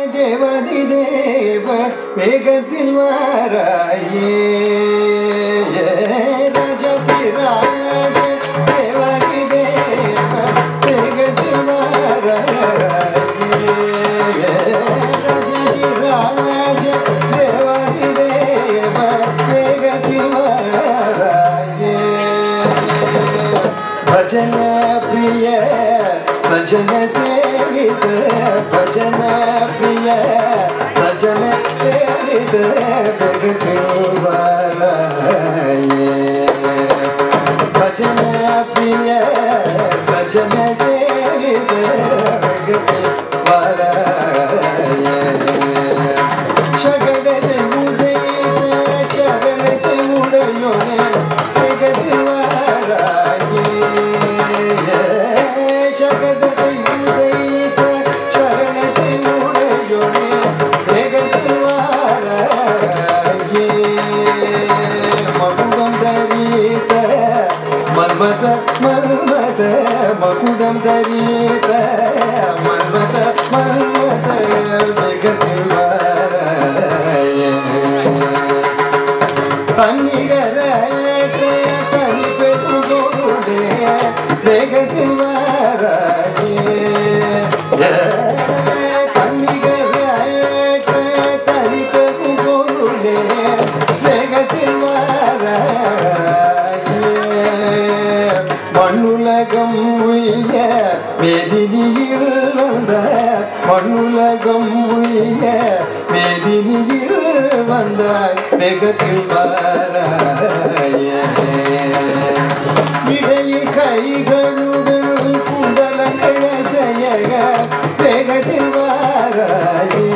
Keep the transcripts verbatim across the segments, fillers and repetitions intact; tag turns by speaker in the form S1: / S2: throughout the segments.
S1: தேவதி தேவ வேகத்தில் வாராயே ராஜாதி ராஜ தேவதி தேவ வேகத்தில் வாராயே ராஜாதி ராஜ தேவதி தேவ வேகத்தில் வாராயே भजन प्रिय सजन सेवित भजन प्रिय सजन सेवित भजन प्रिय सजन सेवित शगड़ मुदे चरण मुड़योने मन्मथ मकुडम दरीत मन्मथ मन्मथ वेगத்தில் வாராயே தன்னிகரற்ற தனி பெருங்கொருளே வேகத்தில் வாராயே தன்னிகரற்ற தனி பெருங்கொருளே வேகத்தில் வாராயே மண்ணுலகம் உய்ய மேதினியில் வந்த மண்ணுலகம் உய்ய மேதினியில் வந்த வேகத்தில் வாராயே இடையில் கைகளுடன் குண்டலங்கள் செய்ய வேகத்தில் வாராயே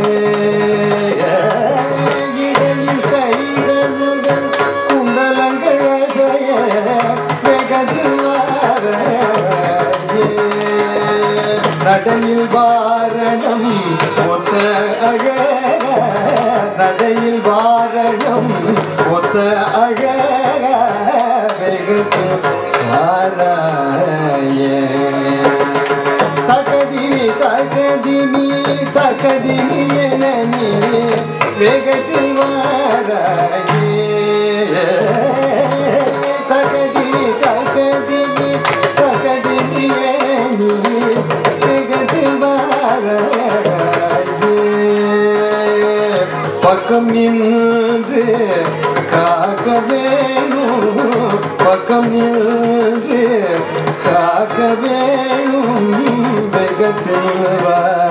S1: இடையில் கைகளுடன் குண்டலங்கள் செய்ய வேகத்தில் நடையில் வாரணம் ஒத்த அழக நடையில் வாரணம் ஒத்த அழக வேகத்தில் வாராயே தகதிமி தகதிமி தகதிமி என நீ வேகத்தில் வாராயே தகதிமி தகதிமி தகதிமி என நீ பக்கம் நின்று காக்க வேணும் பக்கம் நின்று காக்க வேணும் வேகத்தில்